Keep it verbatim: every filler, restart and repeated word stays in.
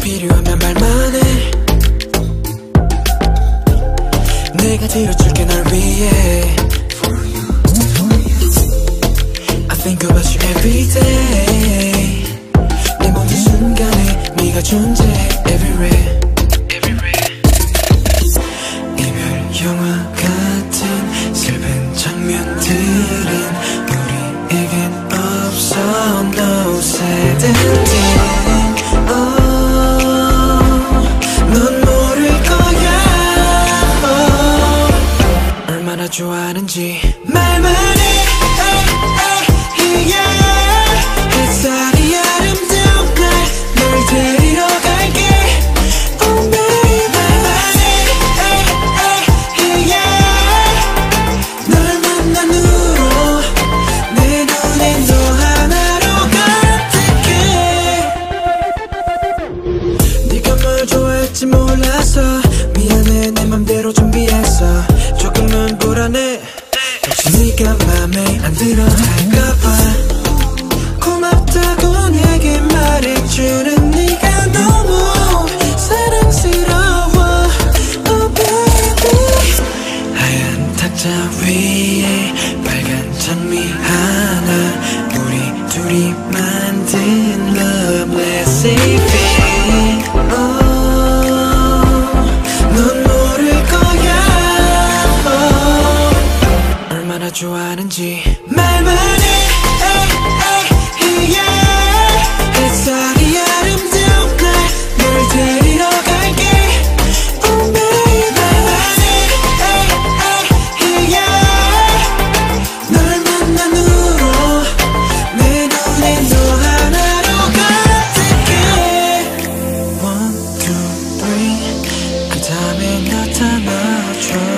필요하면 말만 해. 내가 들어줄게 널 위해. I think about you every day. 내 모든 순간에 네가 존재해 everywhere. 이별 영화 같은 슬픈 장면들은 우리에겐 없어. No sad ending. oh, 넌 모를 거야. oh, 얼마나 좋아하는지 말만 해. 햇살이 아름다운 날 널 데리러 갈게. Oh baby 말만 해. 널 만난 후로 내 눈이 너 하나로 가득해. 네가 뭘 좋아할지 몰라서 미안해. 내 맘대로 준비했어. 조금은 불안해. 혹시 네가 맘에 안 들어 할까봐. 고맙다고 내게 말해주는 네가 너무 사랑스러워. Oh baby. 하얀 탁자 위에 빨간 장미 하나. 우리 둘이 만든 love recipe. oh, 넌 모를 거야. oh, 얼마나 좋아하는지 말만 해. 햇살이 아름다운 날 널 데리러 갈게. Oh baby 말만 해. 널 만난 후로 내 눈이 너 하나로 가득해. One, two, three 그 다음에 나타나줘.